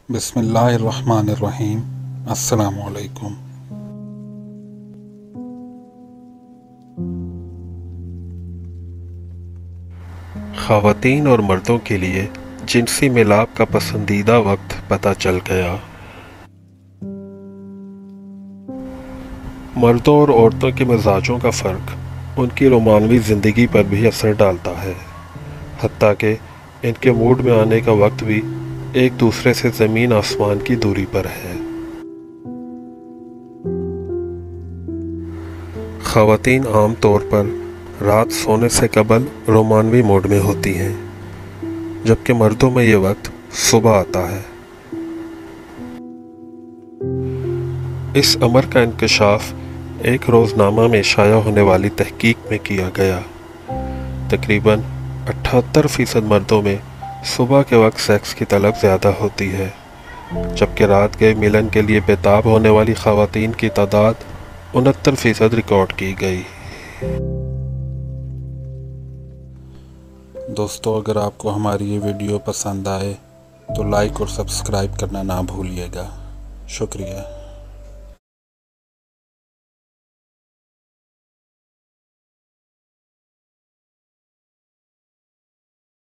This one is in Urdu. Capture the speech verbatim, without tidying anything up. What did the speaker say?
بسم اللہ الرحمن الرحیم۔ السلام علیکم۔ خواتین اور مردوں کے لیے جنسی ملاپ کا پسندیدہ وقت پتہ چل گیا۔ مردوں اور عورتوں کے مزاجوں کا فرق ان کی رومانوی زندگی پر بھی اثر ڈالتا ہے، حتیٰ کہ ان کے موڈ میں آنے کا وقت بھی ایک دوسرے سے زمین آسمان کی دوری پر ہے۔ خواتین عام طور پر رات سونے سے قبل رومانوی موڈ میں ہوتی ہیں، جبکہ مردوں میں یہ وقت صبح آتا ہے۔ اس امر کا انکشاف ایک روزنامہ میں شائع ہونے والی تحقیق میں کیا گیا۔ تقریباً اٹھہتر فیصد مردوں میں صبح کے وقت سیکس کی طلب زیادہ ہوتی ہے، جبکہ رات کے ملن کے لیے بےتاب ہونے والی خواتین کی تعداد انہتر فیصد ریکارڈ کی گئی۔ دوستو، اگر آپ کو ہماری یہ ویڈیو پسند آئے تو لائک اور سبسکرائب کرنا نہ بھولیے گا۔ شکریہ۔